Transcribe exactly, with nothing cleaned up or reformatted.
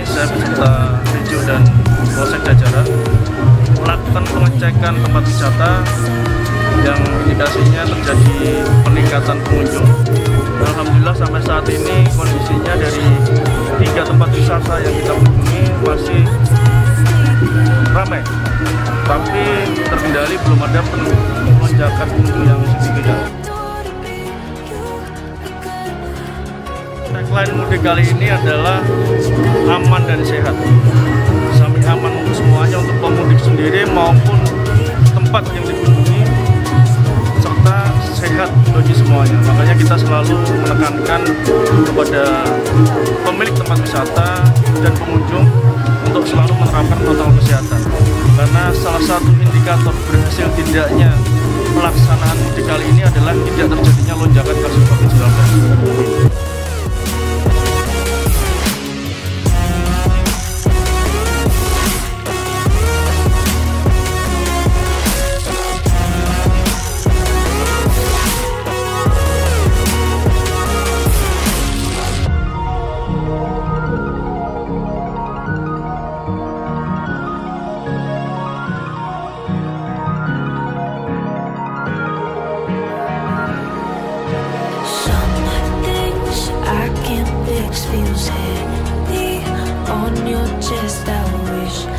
saya beserta Rejo dan Polsek Jajaran melakukan pengecekan tempat wisata yang indikasinya terjadi peningkatan pengunjung. Alhamdulillah sampai saat ini kondisinya dari tiga tempat wisata yang kita kunjungi masih ramai, tapi terkendali, belum ada lonjakan pengunjung yang signifikan. Tagline mudik kali ini adalah aman dan sehat. Samping aman untuk semuanya, untuk pemudik sendiri maupun tempat yang dikunjungi, serta sehat bagi semuanya. Makanya kita selalu menekankan kepada pemilik tempat wisata dan pengunjung untuk selalu menerapkan protokol kesehatan. Karena salah satu indikator berhasil tidaknya pelaksanaan mudik kali ini adalah tidak terjadinya lonjakan kasus covid sembilan belas. Feels heavy on your chest. I wish